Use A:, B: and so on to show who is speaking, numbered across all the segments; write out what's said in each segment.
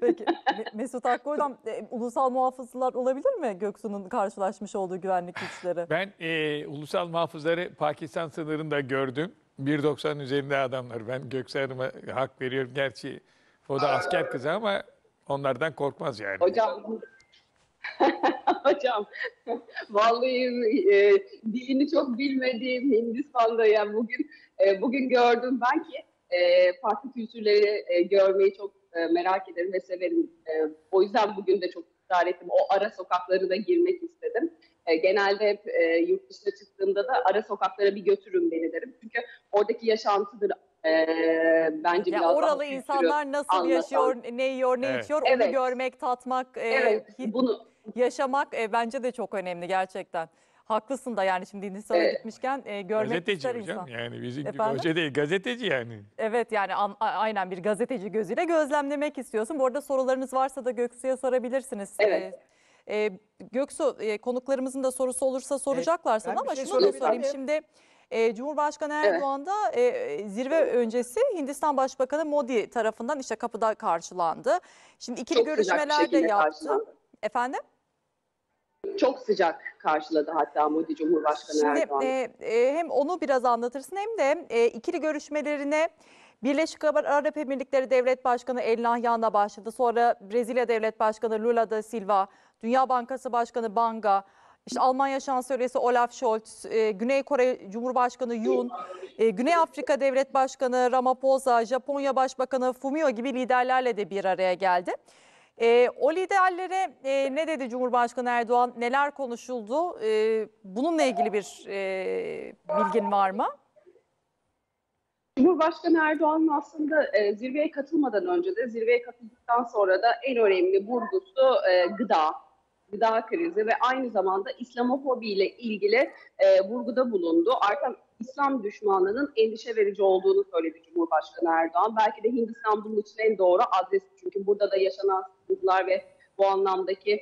A: Peki Mesut Akkoy'dan ulusal muhafızlar olabilir mi Göksu'nun karşılaşmış olduğu güvenlik güçleri?
B: Ben ulusal muhafızları Pakistan sınırında gördüm. 1.90 üzerinde adamlar. Ben Göksu Hanım'a hak veriyorum. Gerçi o da asker kızı ama onlardan korkmaz yani.
C: Hocam, hocam, vallahi dilini çok bilmediğim Hindistan'da yani bugün gördüm ben ki farklı kültürleri görmeyi çok merak ederim ve severim. O yüzden bugün de çok ısrar ettim. O ara sokaklarına girmek istedim. Genelde hep yurt dışına çıktığımda da ara sokaklara bir götürün beni derim. Çünkü oradaki yaşantıdır bence
A: Ya
C: biraz daha
A: oralı
C: kültürü
A: insanlar nasıl
C: anlatan.
A: yaşıyor, ne yiyor, ne
B: Evet.
A: içiyor onu
C: Evet.
A: görmek, tatmak,
C: Evet, bunu
A: yaşamak bence de çok önemli gerçekten. Haklısın da yani şimdi Hindistan'a
C: Evet.
A: gitmişken görmek
B: Gazeteci
A: ister
B: hocam
A: insan.
B: yani bizim gibi
A: Efendim?
B: hoca değil gazeteci yani.
A: Evet yani aynen bir gazeteci gözüyle gözlemlemek istiyorsun. Bu arada sorularınız varsa da Göksu'ya sorabilirsiniz.
C: Evet.
A: Göksu konuklarımızın da sorusu olursa soracaklar sana
D: ben bir
A: ama
D: şey
A: şunu da
D: sorabilir
A: sorayım.
D: miyim?
A: Şimdi Cumhurbaşkanı
C: Evet.
A: Erdoğan da zirve öncesi Hindistan Başbakanı Modi tarafından işte kapıda karşılandı. Şimdi ikili
C: Çok sıcak bir
A: görüşmeler de
C: şekilde
A: yaptı.
C: karşılandı.
A: Efendim?
C: Çok sıcak karşıladı hatta Modi Cumhurbaşkanı
A: Şimdi
C: Erdoğan.
A: hem onu biraz anlatırsın hem de ikili görüşmelerine Birleşik Arap Emirlikleri Devlet Başkanı El Nahyan'la başladı. Sonra Brezilya Devlet Başkanı Lula da Silva, Dünya Bankası Başkanı Banga, işte Almanya Şansölyesi Olaf Scholz, Güney Kore Cumhurbaşkanı Yoon, Güney Afrika Devlet Başkanı Ramaphosa, Japonya Başbakanı Fumio gibi liderlerle de bir araya geldi. O liderlere ne dedi Cumhurbaşkanı Erdoğan, neler konuşuldu? Bununla ilgili bir bilgin var mı?
C: Cumhurbaşkanı Erdoğan'ın aslında zirveye katılmadan önce de zirveye katıldıktan sonra da en önemli vurgusu gıda krizi ve aynı zamanda İslamofobi ile ilgili vurguda bulundu. Artan İslam düşmanlığının endişe verici olduğunu söyledi Cumhurbaşkanı Erdoğan. Belki de Hindistan bunun için en doğru adres. Çünkü burada da yaşanan sıkıntılar ve bu anlamdaki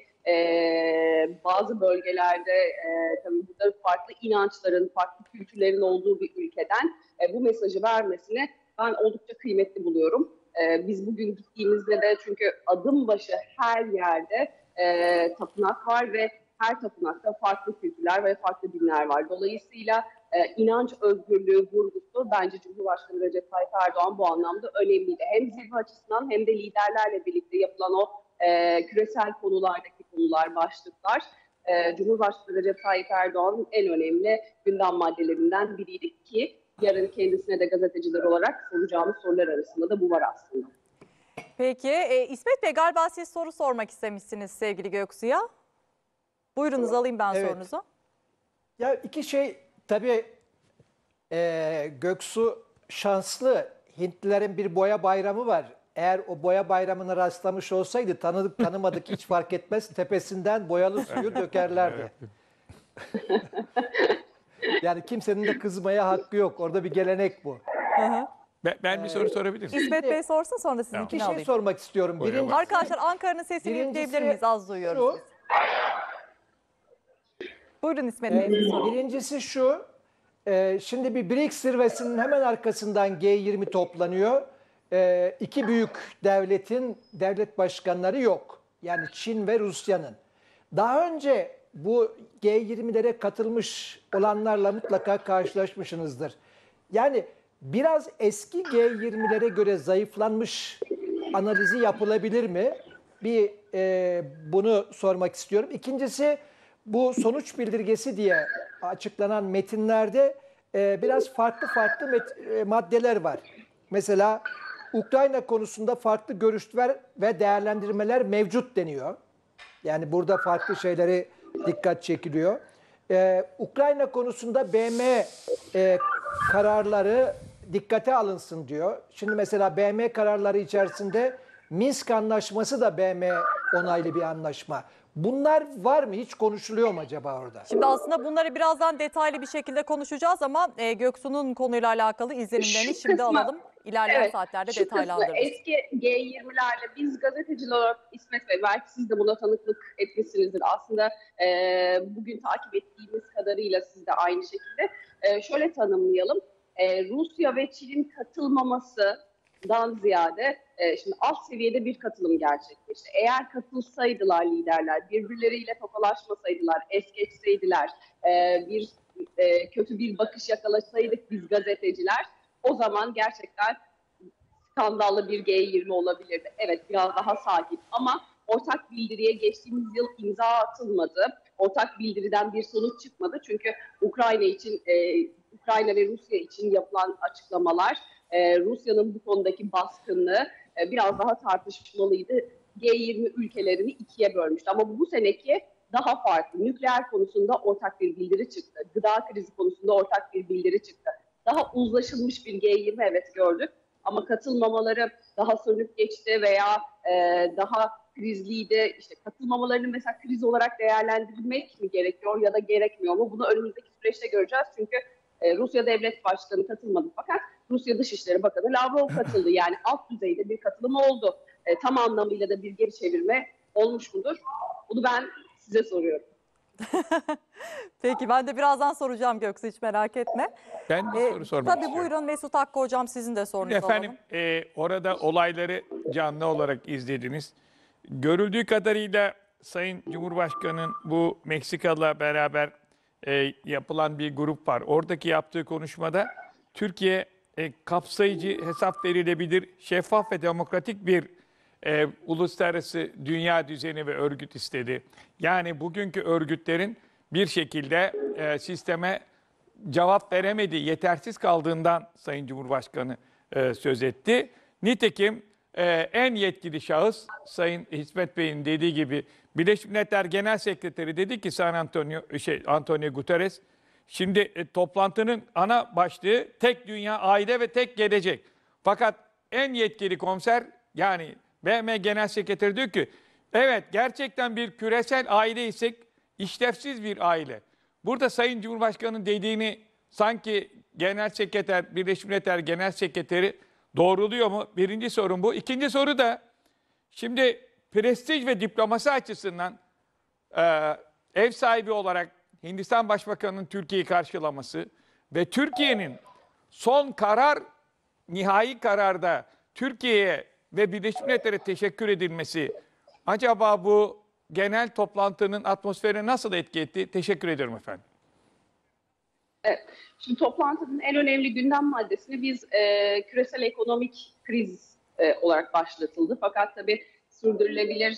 C: bazı bölgelerde tabii burada farklı inançların, farklı kültürlerin olduğu bir ülkeden bu mesajı vermesini ben oldukça kıymetli buluyorum. Biz bugün gittiğimizde de çünkü adım başı her yerde tapınak var ve her tapınakta farklı kültürler ve farklı dinler var. Dolayısıyla inanç özgürlüğü vurgusu bence Cumhurbaşkanı Recep Tayyip Erdoğan bu anlamda önemliydi. Hem zirve açısından hem de liderlerle birlikte yapılan o küresel konular, başlıklar Cumhurbaşkanı Recep Tayyip Erdoğan'ın en önemli gündem maddelerinden biriydi ki yarın kendisine de gazeteciler olarak soracağımız sorular arasında da bu var aslında.
A: Peki İsmet Bey galiba siz soru sormak istemişsiniz sevgili Göksu'ya. Buyurunuz alayım ben
D: Evet.
A: sorunuzu.
D: Ya iki şey tabii Göksu şanslı. Hintlilerin bir boya bayramı var. Eğer o boya bayramına rastlamış olsaydı tanıdık tanımadık hiç fark etmez tepesinden boyalı suyu dökerlerdi. Yani kimsenin de kızmaya hakkı yok. Orada bir gelenek bu.
A: Hı hı.
B: Ben bir soru sorabilir miyim?
A: İsmet Bey sorsun sonra
D: Bir
A: sizinkini
D: şey
A: alayım.
D: sormak istiyorum.
B: Boya
D: Birincisi,
B: var.
A: Arkadaşlar Ankara'nın sesini yükleyebilir miyiz? Az duyuyoruz
D: şu,
A: biz. Buyurun İsmet Bey siz sorun.
D: birincisi şu. Şimdi bir BRICS zirvesinin hemen arkasından G20 toplanıyor. İki büyük devletin devlet başkanları yok. Yani Çin ve Rusya'nın. Daha önce bu G20'lere katılmış olanlarla mutlaka karşılaşmışsınızdır. Yani biraz eski G20'lere göre zayıflanmış analizi yapılabilir mi? Bunu sormak istiyorum. İkincisi bu sonuç bildirgesi diye açıklanan metinlerde biraz farklı maddeler var. Mesela Ukrayna konusunda farklı görüşler ve değerlendirmeler mevcut deniyor. Yani burada farklı şeyleri dikkat çekiliyor. Ukrayna konusunda BM kararları dikkate alınsın diyor. Şimdi mesela BM kararları içerisinde Minsk Anlaşması da BM onaylı bir anlaşma. Bunlar var mı? Hiç konuşuluyor mu acaba orada?
A: Şimdi aslında bunları birazdan detaylı bir şekilde konuşacağız ama Göksu'nun konuyla alakalı izlenimlerini şimdi alalım. İlerleyen saatlerde
C: şu
A: detaylandırırız.
C: kısmı eski G20'lerle biz gazeteciler olarak İsmet Bey belki siz de buna tanıklık etmişsinizdir. Aslında bugün takip ettiğimiz kadarıyla siz de aynı şekilde şöyle tanımlayalım. Rusya ve Çin'in katılmaması ziyade şimdi alt seviyede bir katılım gerçekleşti. Eğer katılsaydılar liderler, birbirleriyle tokalaşmasaydılar, es geçseydiler, bir kötü bir bakış yakalasaydık biz gazeteciler, o zaman gerçekten skandallı bir G20 olabilirdi. Evet, biraz daha sakin ama ortak bildiriye geçtiğimiz yıl imza atılmadı. Ortak bildiriden bir sonuç çıkmadı. Çünkü Ukrayna ve Rusya için yapılan açıklamalar, Rusya'nın bu konudaki baskınlığı biraz daha tartışmalıydı. G20 ülkelerini ikiye bölmüştü. Ama bu seneki daha farklı. Nükleer konusunda ortak bir bildiri çıktı. Gıda krizi konusunda ortak bir bildiri çıktı. Daha uzlaşılmış bir G20 evet gördük. Ama katılmamaları daha sönük geçti veya daha krizliydi. İşte katılmamalarını mesela kriz olarak değerlendirmek mi gerekiyor ya da gerekmiyor mu? Bunu önümüzdeki süreçte göreceğiz. Çünkü Rusya Devlet Başkanı katılmadı fakat Rusya Dışişleri Bakanı Lavrov katıldı. Yani alt düzeyde bir katılım oldu. Tam anlamıyla da bir geri çevirme olmuş mudur? Bunu ben size soruyorum.
A: Peki ben de birazdan soracağım Göksu, hiç merak etme.
B: Ben bir soru sormak
A: Tabii
B: istiyorum.
A: buyurun Mesut Hakkı hocam, sizin de sorunuzu
B: Efendim,
A: alalım.
B: orada olayları canlı olarak izlediniz. Görüldüğü kadarıyla Sayın Cumhurbaşkanı'nın bu Meksikalı'la beraber yapılan bir grup var. Oradaki yaptığı konuşmada Türkiye kapsayıcı, hesap verilebilir, şeffaf ve demokratik bir uluslararası dünya düzeni ve örgüt istedi. Yani bugünkü örgütlerin bir şekilde sisteme cevap veremedi, yetersiz kaldığından Sayın Cumhurbaşkanı söz etti. Nitekim en yetkili şahıs Sayın İsmet Bey'in dediği gibi Birleşmiş Milletler Genel Sekreteri dedi ki Antonio Guterres, şimdi toplantının ana başlığı tek dünya, aile ve tek gelecek. Fakat en yetkili komiser yani BM Genel Sekreteri diyor ki evet gerçekten bir küresel aileysek işlevsiz bir aile. Burada Sayın Cumhurbaşkanı'nın dediğini sanki Genel Sekreter, Birleşmiş Milletler Genel Sekreteri doğruluyor mu? Birinci sorun bu. İkinci soru da şimdi prestij ve diplomasi açısından ev sahibi olarak Hindistan Başbakanı'nın Türkiye'yi karşılaması ve Türkiye'nin son karar, nihai kararda Türkiye'ye ve Birleşmiş Milletler'e teşekkür edilmesi acaba bu genel toplantının atmosferine nasıl etki etti? Teşekkür ediyorum efendim.
C: Evet. Şimdi toplantının en önemli gündem maddesini biz küresel ekonomik kriz olarak başlatıldı. Fakat tabii sürdürülebilir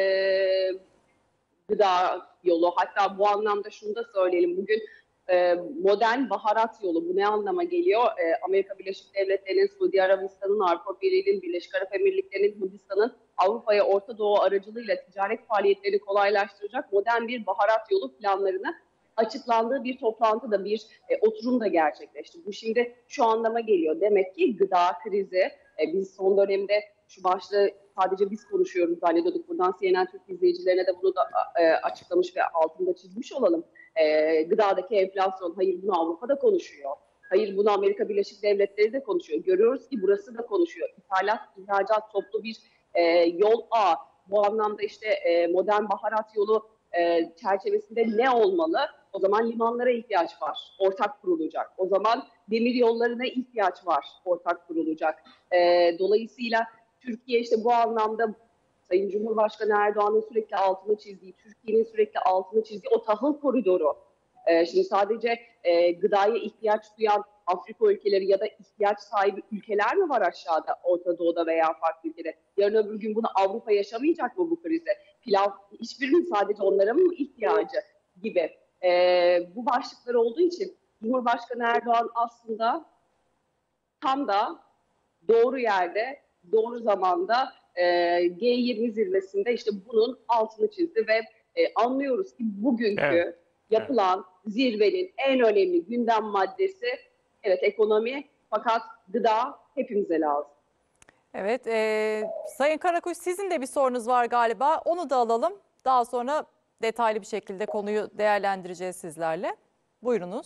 C: gıda yolu, hatta bu anlamda şunu da söyleyelim. Bugün modern baharat yolu, bu ne anlama geliyor? Amerika Birleşik Devletleri'nin, Suudi Arabistan'ın, Avrupa Birliği'nin, Birleşik Arap Emirlikleri'nin, Hindistan'ın Avrupa'ya Orta Doğu aracılığıyla ticaret faaliyetlerini kolaylaştıracak modern bir baharat yolu planlarını açıklandığı bir toplantıda, bir oturum da gerçekleşti. Bu şimdi şu anlama geliyor. Demek ki gıda krizi, biz son dönemde şu başlığı sadece biz konuşuyoruz zannediyorduk. Buradan CNN Türk izleyicilerine de bunu da açıklamış ve altında çizmiş olalım. Gıdadaki enflasyon, hayır bunu Avrupa'da konuşuyor. Hayır bunu Amerika Birleşik Devletleri de konuşuyor. Görüyoruz ki burası da konuşuyor. İthalat, ihracat toplu bir yol ağı. Bu anlamda işte modern baharat yolu çerçevesinde ne olmalı? O zaman limanlara ihtiyaç var, ortak kurulacak. O zaman demir yollarına ihtiyaç var, ortak kurulacak. Dolayısıyla Türkiye işte bu anlamda Sayın Cumhurbaşkanı Erdoğan'ın sürekli altını çizdiği, Türkiye'nin sürekli altını çizdiği o tahıl koridoru. Şimdi sadece gıdaya ihtiyaç duyan Afrika ülkeleri ya da ihtiyaç sahibi ülkeler mi var aşağıda, Orta Doğu'da veya farklı ülkede? Yarın öbür gün bunu Avrupa yaşamayacak mı bu krizi? Pilav hiçbirinin sadece onlara mı ihtiyacı gibi. Bu başlıklar olduğu için Cumhurbaşkanı Erdoğan aslında tam da doğru yerde, doğru zamanda G20 zirvesinde işte bunun altını çizdi ve anlıyoruz ki bugünkü yapılan zirvenin en önemli gündem maddesi evet ekonomi, fakat gıda hepimize lazım.
A: Evet, Sayın Karakuş, sizin de bir sorunuz var galiba. Onu da alalım. Daha sonra detaylı bir şekilde konuyu değerlendireceğiz sizlerle. Buyurunuz.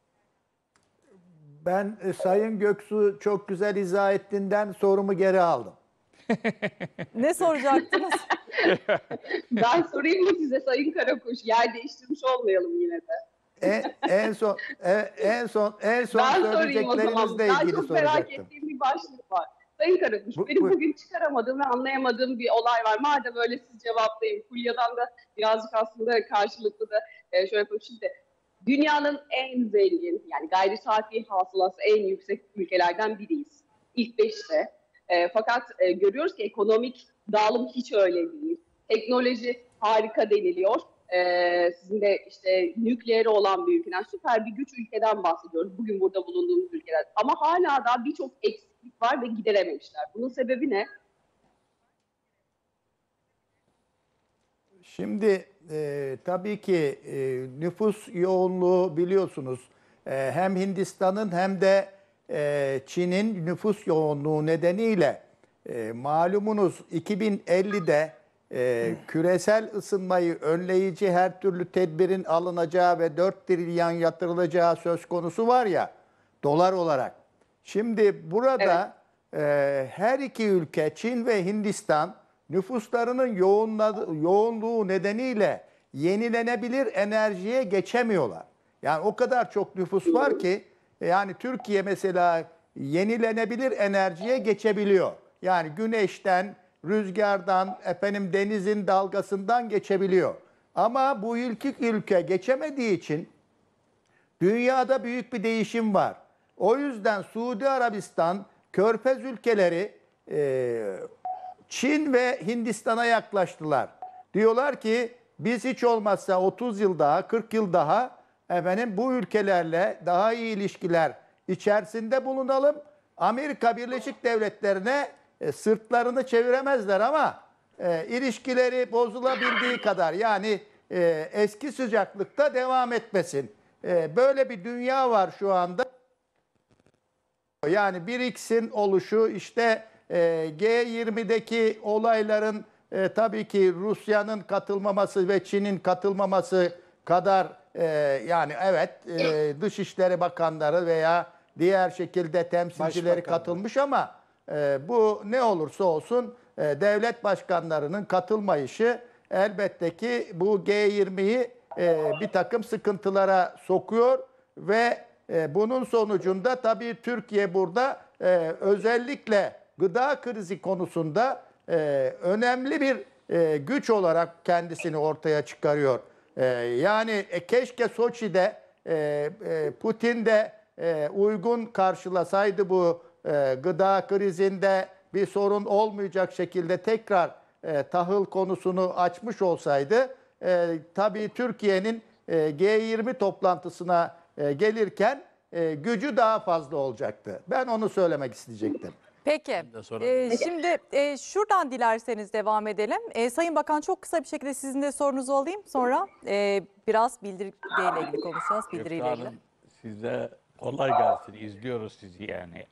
E: Ben Sayın Göksu çok güzel izah ettiğinden sorumu geri aldım.
A: Ne soracaktınız?
C: Ben sorayım mı size Sayın Karakuş? Yer değiştirmiş olmayalım yine de.
E: En son
C: Ben sorayım o zaman.
E: söyleyeceklerinizle
C: Ben
E: ilgili
C: çok merak
E: soracaktım.
C: ettiğim bir başlık var. Sayın Karakuş, benim
E: buyur.
C: bugün çıkaramadığım ve anlayamadığım bir olay var. Madem öyle siz cevaplayın. Fulya'dan da birazcık aslında karşılıklı da şöyle yapalım. Şimdi dünyanın en zengin, yani gayri safi hasılası en yüksek ülkelerden biriyiz. İlk 5'te. Fakat görüyoruz ki ekonomik dağılım hiç öyle değil. Teknoloji harika deniliyor. Sizin de işte nükleeri olan bir ülkeden, süper bir güç ülkeden bahsediyoruz. Bugün burada bulunduğumuz ülkeden. Ama hala da birçok eksiklik var ve giderememişler. Bunun sebebi ne?
E: Şimdi tabii ki nüfus yoğunluğu biliyorsunuz hem Hindistan'ın hem de Çin'in nüfus yoğunluğu nedeniyle malumunuz 2050'de küresel ısınmayı önleyici her türlü tedbirin alınacağı ve 4 trilyon yatırılacağı söz konusu var ya dolar olarak. Şimdi burada her iki ülke Çin ve Hindistan nüfuslarının yoğunluğu nedeniyle yenilenebilir enerjiye geçemiyorlar. Yani o kadar çok nüfus var ki yani Türkiye mesela yenilenebilir enerjiye geçebiliyor. Yani güneşten, rüzgardan, denizin dalgasından geçebiliyor. Ama bu ilk ülke geçemediği için dünyada büyük bir değişim var. O yüzden Suudi Arabistan, Körfez ülkeleri Çin ve Hindistan'a yaklaştılar. Diyorlar ki biz hiç olmazsa 30 yıl daha, 40 yıl daha bu ülkelerle daha iyi ilişkiler içerisinde bulunalım. Amerika Birleşik Devletleri'ne sırtlarını çeviremezler ama ilişkileri bozulabildiği kadar yani eski sıcaklıkta devam etmesin. Böyle bir dünya var şu anda. Yani BRICS'in oluşu işte G20'deki olayların tabii ki Rusya'nın katılmaması ve Çin'in katılmaması kadar yani Dışişleri Bakanları veya diğer şekilde temsilcileri katılmış ama bu ne olursa olsun devlet başkanlarının katılmayışı elbette ki bu G20'yi bir takım sıkıntılara sokuyor ve bunun sonucunda tabii Türkiye burada özellikle gıda krizi konusunda önemli bir güç olarak kendisini ortaya çıkarıyor. Yani keşke Soçi'de Putin de uygun karşılasaydı bu gıda krizinde bir sorun olmayacak şekilde tekrar tahıl konusunu açmış olsaydı tabii Türkiye'nin G20 toplantısına gelirken gücü daha fazla olacaktı. Ben onu söylemek isteyecektim.
A: Peki. Şimdi şuradan dilerseniz devam edelim. Sayın Bakan çok kısa bir şekilde sizin de sorunuzu alayım. Sonra biraz bildiriyle ilgili konuşacağız. Bildiriyle ilgili.
F: Size kolay gelsin. İzliyoruz sizi yani.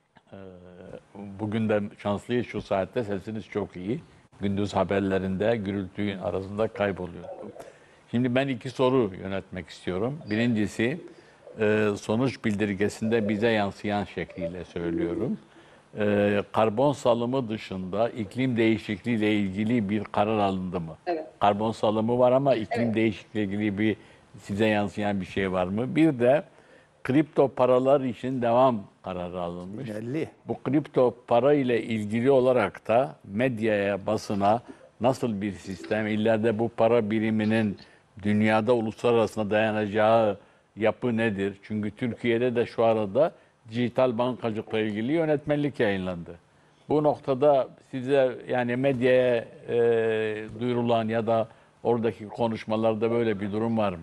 F: Bugün de şanslıyız şu saatte. Sesiniz çok iyi. Gündüz haberlerinde gürültünün arasında kayboluyor. Şimdi ben iki soru yönetmek istiyorum. Birincisi sonuç bildirgesinde bize yansıyan şekliyle söylüyorum. Karbon salımı dışında iklim değişikliği ile ilgili bir karar alındı mı?
C: Evet.
F: Karbon salımı var ama iklim değişikliği ile ilgili bir size yansıyan bir şey var mı? Bir de kripto paralar için devam kararı alınmış.
E: Belli.
F: Bu kripto para ile ilgili olarak da medyaya, basına nasıl bir sistem, ileride bu para biriminin dünyada uluslararası dayanacağı yapı nedir? Çünkü Türkiye'de de şu arada dijital bankacılıkla ilgili yönetmelik yayınlandı. Bu noktada size yani medyaya duyurulan ya da oradaki konuşmalarda böyle bir durum var mı?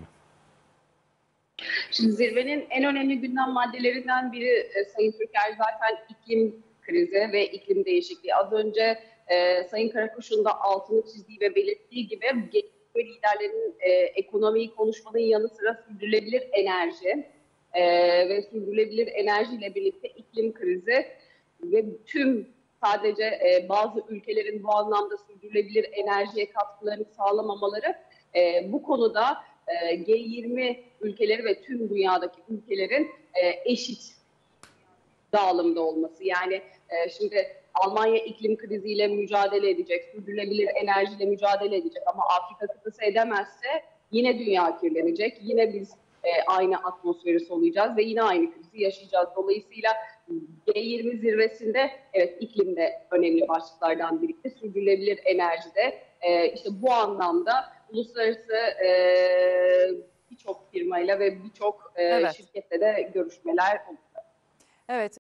C: Şimdi zirvenin en önemli gündem maddelerinden biri Sayın Türker zaten iklim krizi ve iklim değişikliği. Az önce Sayın Karakuş'un da altını çizdiği ve belirttiği gibi liderlerin ekonomiyi konuşmanın yanı sıra sürdürülebilir enerji ve sürdürülebilir enerjiyle birlikte iklim krizi ve tüm sadece bazı ülkelerin bu anlamda sürdürülebilir enerjiye katkılarını sağlamamaları bu konuda G20 ülkeleri ve tüm dünyadaki ülkelerin eşit dağılımda olması. Yani şimdi Almanya iklim kriziyle mücadele edecek, sürdürülebilir enerjiyle mücadele edecek ama Afrika kıtası edemezse yine dünya kirlenecek, yine biz aynı atmosferi soluyacağız ve yine aynı krizi yaşayacağız. Dolayısıyla G20 zirvesinde evet iklim de önemli başlıklardan birlikte, sürdürülebilir enerji de. İşte bu anlamda uluslararası birçok firmayla ve birçok
A: Evet.
C: şirketle de görüşmeler oldu.
A: Evet.